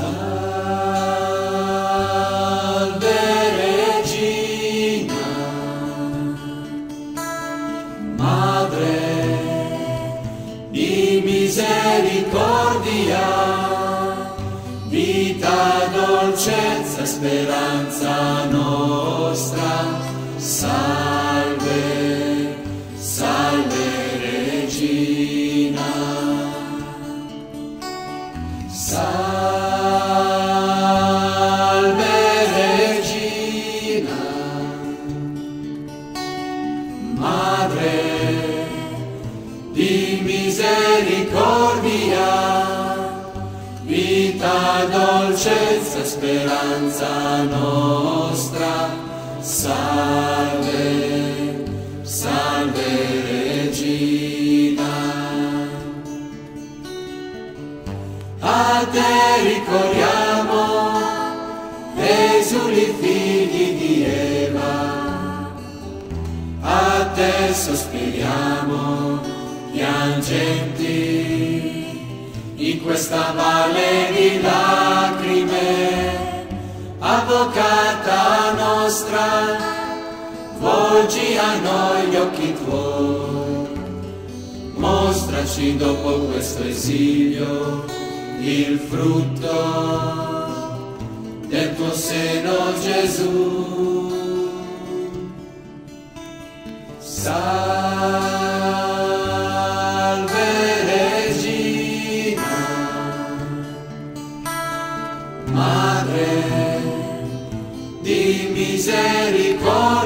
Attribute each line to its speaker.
Speaker 1: Salve Regina, Madre di misericordia, vita, dolcezza, speranza nostra. Salve, salve Regina. Salve Regina, Madre di misericordia, vita, dolcezza, speranza nostra. Salve, salve Regina. A te ricorriamo, esuli figli di Eva, a te sospiriamo, piangenti, in questa valle di lacrime. Avvocata nostra, volgi a noi gli occhi tuoi, mostraci dopo questo esilio il frutto del tuo seno, Gesù. Salve Regina, Madre di misericordia,